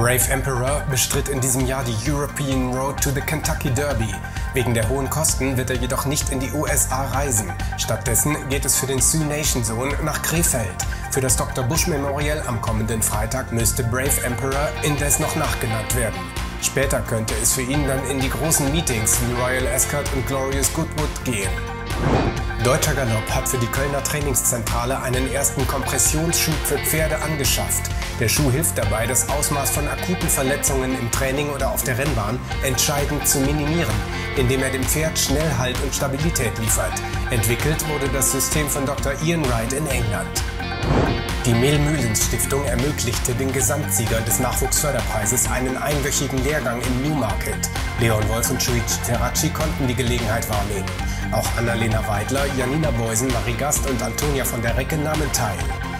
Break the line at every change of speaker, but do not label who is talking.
Brave Emperor bestritt in diesem Jahr die European Road to the Kentucky Derby. Wegen der hohen Kosten wird er jedoch nicht in die USA reisen. Stattdessen geht es für den Sioux Nation-Sohn nach Krefeld. Für das Dr. Bush Memorial am kommenden Freitag müsste Brave Emperor indes noch nachgenannt werden. Später könnte es für ihn dann in die großen Meetings wie Royal Ascot und Glorious Goodwood gehen. Deutscher Galopp hat für die Kölner Trainingszentrale einen ersten Kompressionsschuh für Pferde angeschafft. Der Schuh hilft dabei, das Ausmaß von akuten Verletzungen im Training oder auf der Rennbahn entscheidend zu minimieren, indem er dem Pferd schnell Halt und Stabilität liefert. Entwickelt wurde das System von Dr. Ian Wright in England. Die Mehl-Mühlens-Stiftung ermöglichte den Gesamtsiegern des Nachwuchsförderpreises einen einwöchigen Lehrgang in Newmarket. Leon Wolf und Shuichi Teracci konnten die Gelegenheit wahrnehmen. Auch Annalena Weidler, Janina Beusen, Marie Gast und Antonia von der Recke nahmen teil.